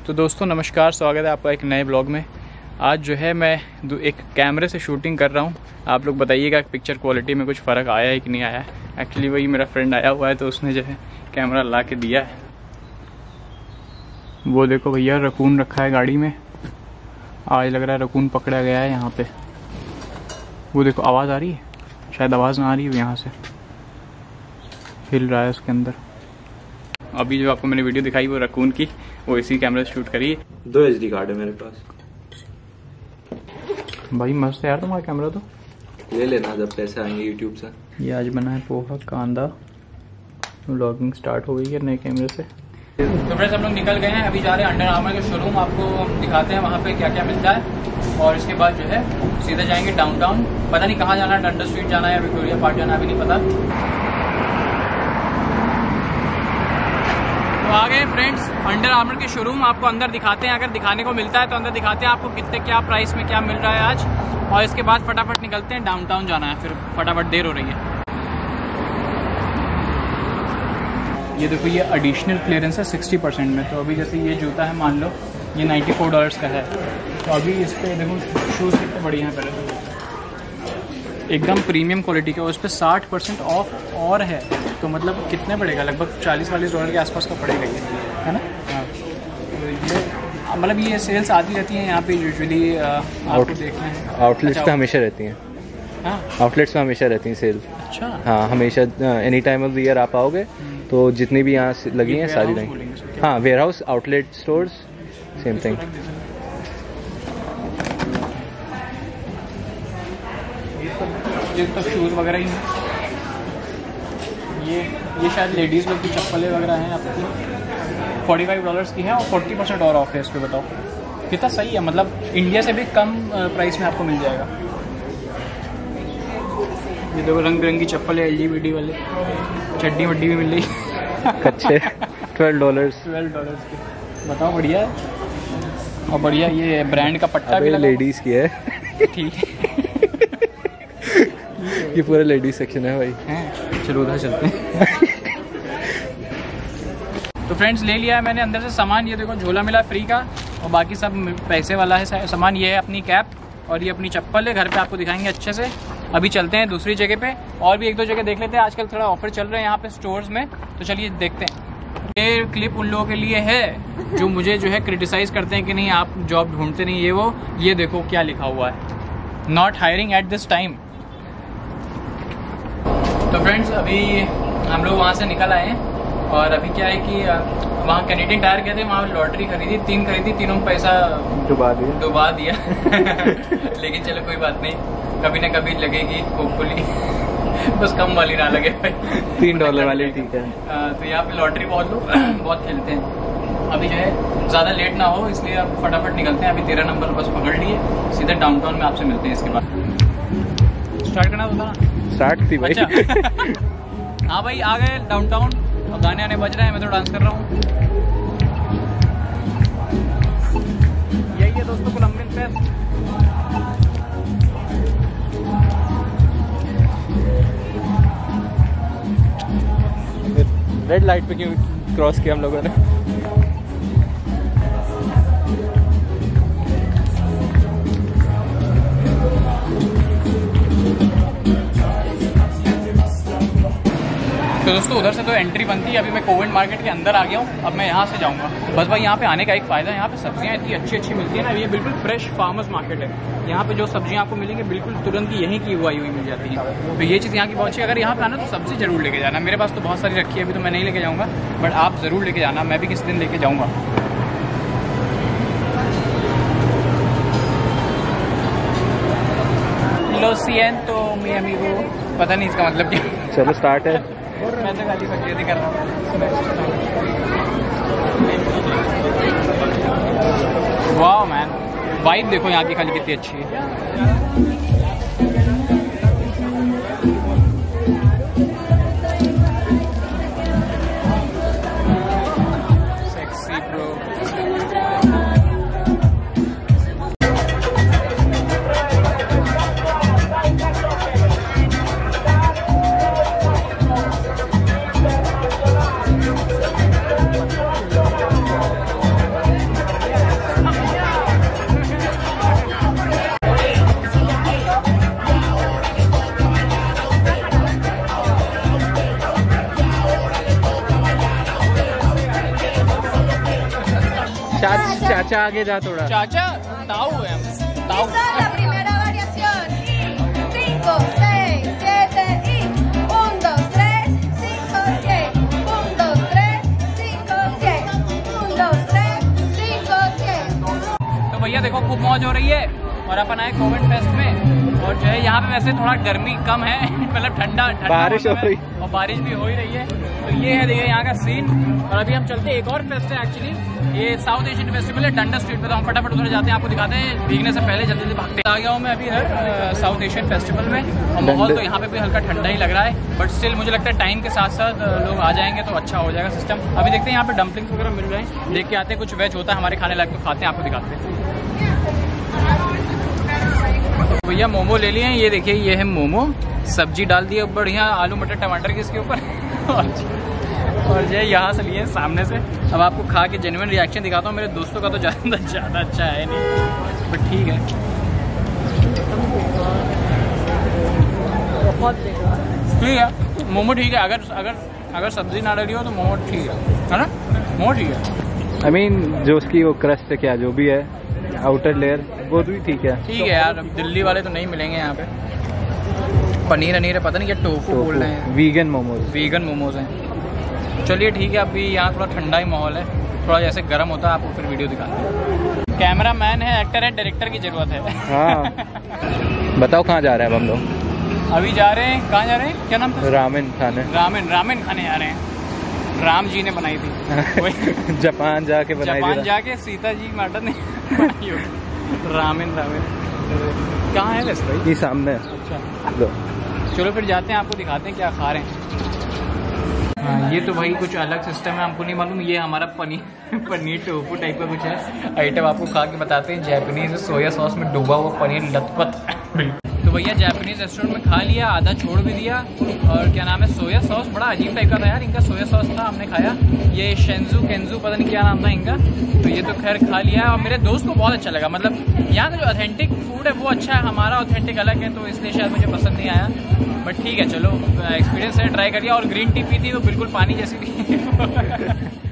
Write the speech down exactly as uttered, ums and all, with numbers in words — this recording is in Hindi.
तो दोस्तों नमस्कार, स्वागत है आपका एक नए ब्लॉग में। आज जो है मैं एक कैमरे से शूटिंग कर रहा हूँ। आप लोग बताइएगा पिक्चर क्वालिटी में कुछ फ़र्क आया है कि नहीं आया है। एक्चुअली वही मेरा फ्रेंड आया हुआ है तो उसने जो है कैमरा ला के दिया है। वो देखो भैया, रकून रखा है गाड़ी में। आज लग रहा है रकून पकड़ा गया है यहाँ पे। वो देखो आवाज़ आ रही है, शायद आवाज़ ना आ रही है, यहाँ से हिल रहा है उसके अंदर। अभी जो आपको मैंने वीडियो दिखाई वो रकून की, वो इसी कैमरे से शूट करी। दो एच डी कार्ड है मेरे पास। भाई मस्त है यार तुम्हारा कैमरा। तो ले लेना जब पैसे आएंगे यूट्यूब से। ये आज बना है पोहा कांदा। व्लॉगिंग स्टार्ट हो गई है नए कैमरे से। तो फ्रेंड्स हम लोग निकल गए हैं, अभी जा रहे हैं अंडर आर्मर के शोरूम। आपको दिखाते हैं वहाँ पे क्या क्या मिलता है और इसके बाद जो है सीधे जाएंगे डाउनटाउन। पता नहीं कहाँ जाना है, डंडा स्ट्रीट जाना है या विक्टोरिया पार्क जाना है, अभी नहीं पता। तो आ गए फ्रेंड्स अंडर आर्मर के शोरूम। आपको अंदर दिखाते हैं, अगर दिखाने को मिलता है तो अंदर दिखाते हैं आपको कितने क्या प्राइस में क्या मिल रहा है आज। और इसके बाद फटाफट निकलते हैं, डाउनटाउन जाना है, फिर फटाफट देर हो रही है। ये देखो ये एडिशनल क्लियरेंस है सिक्सटी परसेंट में। तो अभी जैसे ये जूता है, मान लो ये नाइन्टी फोर डॉलर्स का है, तो अभी इस पर देखो शूज़ कितने बढ़िया हैं, पहले तो एकदम प्रीमियम क्वालिटी के। उस पर साठ परसेंट ऑफ और है, तो मतलब कितने पड़ेगा, लगभग चालीस वालीस डॉलर के आसपास का पड़ेगा ये, है ना। तो ये मतलब ये सेल्स आती रहती हैं यहाँ पे यूजुअली। आपको देखना है आउटलेट्स पे हमेशा रहती हैं। हाँ आउटलेट्स पे हमेशा रहती हैं सेल। अच्छा हाँ, हमेशा any time of the year आप आओगे तो जितनी भी यहाँ लगी हैं सारी रहेंगी। हाँ, warehouse, outlet stores, same thing. ये तो शूज़ वगैरह ही हैं। ये ये शायद लेडीज़ लोग की चप्पलें वगैरह हैं आपकी। फोर्टी फाइव डॉलर्स की है और फोर्टी परसेंट और ऑफ है इस पर। बताओ कितना सही है, मतलब इंडिया से भी कम प्राइस में आपको मिल जाएगा। ये देखो रंग बिरंगी चप्पलें, एल जी बी डी वाले, चड्डी वड्डी भी मिल रही अच्छे ट्वेल्व डॉलर्स ट्वेल्व डॉलर्स की। बताओ बढ़िया है। और बढ़िया ये ब्रांड का पट्टा भी लेडीज़ की है। ठीक है ये पूरा लेडीज सेक्शन है भाई। हैं, चलो उधर चलते हैं। तो फ्रेंड्स ले लिया है मैंने अंदर से सामान। ये देखो झोला मिला फ्री का और बाकी सब पैसे वाला है सामान। ये है अपनी कैप और ये अपनी चप्पल है, घर पे आपको दिखाएंगे अच्छे से। अभी चलते हैं दूसरी जगह पे, और भी एक दो जगह देख लेते हैं। आजकल थोड़ा ऑफर चल रहे हैं यहाँ पे स्टोर्स में, तो चलिए देखते हैं। ये क्लिप उन लोगों के लिए है जो मुझे जो है क्रिटिसाइज़ करते हैं कि नहीं आप जॉब ढूंढते नहीं, ये वो। ये देखो क्या लिखा हुआ है, not hiring at this time. तो फ्रेंड्स अभी हम लोग वहाँ से निकल आए हैं और अभी क्या है कि वहाँ कैनेडियन टायर गए थे, वहाँ लॉटरी खरीदी, तीन खरीदी, तीनों में पैसा डुबा दिया डुबा दिया लेकिन चलो कोई बात नहीं, कभी ना कभी लगेगी होपफुली बस कम वाली ना लगे तीन डॉलर वाली ठीक है। आ, तो यहाँ पे लॉटरी बहुत लोग बहुत खेलते हैं। अभी जो है ज़्यादा लेट ना हो इसलिए अब फटाफट निकलते हैं। अभी तेरह नंबर बस पकड़ लिए, सीधे डाउनटाउन में आपसे मिलते हैं। इसके बाद स्टार्ट करना होता ना, स्टार्ट थी भाई। अच्छा हाँ भाई आ गए डाउनटाउन और गाने आने बज रहे हैं, मैं तो डांस कर रहा हूँ। यही है दोस्तों कोलंबियन फेस्ट। रेड लाइट पे क्यों क्रॉस किया हम लोगों ने? तो दोस्तों उधर से तो एंट्री बनती है। अभी मैं कोविड मार्केट के अंदर आ गया हूँ, अब मैं यहाँ से जाऊँगा। बस भाई यहाँ पे आने का एक फ़ायदा है, यहाँ पे सब्जियाँ इतनी अच्छी अच्छी मिलती है ना। ये बिल्कुल फ्रेश फार्मर्स मार्केट है। यहाँ पे जो सब्जियाँ आपको मिलेंगी बिल्कुल तुरंत ही यहीं की उगाई हुई मिल जाती है। तो ये चीज़ यहाँ की बहुत अच्छी है। अगर यहाँ पे आना तो सब्जी जरूर लेके जाना। मेरे पास तो बहुत सारी रखी है, अभी तो मैं नहीं लेके जाऊँगा, बट आप ज़रूर लेके जाना। मैं भी किसी दिन लेके जाऊँगा। लो सिएंतो मी अमीगो, पता नहीं इसका मतलब क्या। चलो स्टार्ट है। मैं तो खाली बकचोदी कर रहा हूँ। वाह मैन, वाइब देखो यहाँ की खाली कितनी अच्छी है। Sexy bro. चाचा आगे जा थोड़ा। चाचा ताऊ है हम, ताऊ। La primera variación. cinco, seis, siete y un, dos, tres, cinco, seis. un, dos, tres, cinco, seis. un, dos, tres, cinco, seis. तो भैया देखो खूब मौज हो रही है और अपन आए कोविड फेस्ट में। और जो है यहाँ पे वैसे थोड़ा गर्मी कम है मतलब ठंडा ठंडा बारिश हो रही और बारिश भी हो ही रही है। तो ये है देखिए यहाँ का सीन। और अभी हम चलते हैं, एक और फेस्ट है एक्चुअली, ये साउथ एशियन फेस्टिवल है डंडा स्ट्रीट पे। तो हम फटाफट उधर जाते हैं, आपको दिखाते हैं भीगने से पहले जल्दी जल्दी भागते हैं। आ गया हूँ मैं अभी इधर साउथ एशियन फेस्टिवल में और माहौल तो यहाँ पे भी हल्का ठंडा ही लग रहा है, बट स्टिल मुझे लगता है टाइम के साथ साथ लोग आ जाएंगे तो अच्छा हो जाएगा सिस्टम। अभी देखते हैं यहाँ पे डम्पलिंग्स वगैरह मिल रहे हैं, देख के आते हैं, कुछ वेज होता है हमारे खाने लायक तो खाते हैं, आपको दिखाते हैं। भैया मोमो ले लिए हैं, ये देखिए ये है मोमो, सब्जी डाल दी है बढ़िया आलू मटर टमाटर के इसके ऊपर और ये यहाँ से लिए सामने से। अब आपको खा के जेन्युइन रिएक्शन दिखाता हूँ। मेरे दोस्तों का तो ज़्यादा ज़्यादा अच्छा है नहीं, बट ठीक है। ठीक है मोमो ठीक है, अगर अगर अगर सब्जी ना डली हो तो मोमो ठीक है, है ना? मोमो ठीक है। आई मीन जो उसकी वो क्रस्ट है क्या जो भी है आउटर लेयर वो भी ठीक है। ठीक है यार, अब दिल्ली वाले तो नहीं मिलेंगे यहाँ पे। पनीर अनीर है, पता नहीं क्या टोफू बोल रहे हैं। वीगन मोमोज, वीगन मोमोज हैं। चलिए ठीक है, अभी यहाँ थोड़ा ठंडा ही माहौल है, थोड़ा जैसे गर्म होता है आपको फिर वीडियो दिखाते हैं। कैमरा मैन है, एक्टर है, डायरेक्टर की जरूरत है। हाँ बताओ कहाँ जा रहे हैं अब हम लोग? अभी जा रहे हैं, कहाँ जा रहे हैं, क्या नाम था? रामेन खाने। रामेन रामेन खाने जा रहे हैं। राम जी ने बनाई थी जापान जाके बनाई जापान जाके सीता जी माता ने बनाई होगी। रामेन रामेन कहाँ है वैसे भाई? ये सामने। अच्छा लो चलो फिर जाते हैं, आपको दिखाते हैं क्या खा रहे हैं। हाँ ये तो भाई कुछ अलग सिस्टम है, हमको नहीं मालूम। ये हमारा पनीर पनीर टोफू टाइप का कुछ है आइटम, आपको खा के बताते हैं। जैपनीज सोया सॉस में डूबा हुआ पनीर लथपथ। तो भैया जापानीज रेस्टोरेंट में खा लिया, आधा छोड़ भी दिया। और क्या नाम है, सोया सॉस बड़ा अजीब टाइप का था यार इनका, सोया सॉस था, हमने खाया। ये शेंजू केंजू पता नहीं क्या नाम था इनका, तो ये तो खैर खा लिया है। और मेरे दोस्त को बहुत अच्छा लगा, मतलब यहाँ का जो ऑथेंटिक फूड है वो अच्छा है, हमारा ऑथेंटिक अलग है, तो इसलिए शायद मुझे पसंद नहीं आया। बट ठीक है चलो, एक्सपीरियंस है, ट्राई करिए। और ग्रीन टी पी थी तो बिल्कुल पानी जैसी थी।